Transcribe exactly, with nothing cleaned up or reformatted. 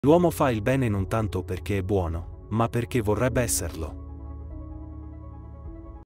L'uomo fa il bene non tanto perché è buono, ma perché vorrebbe esserlo.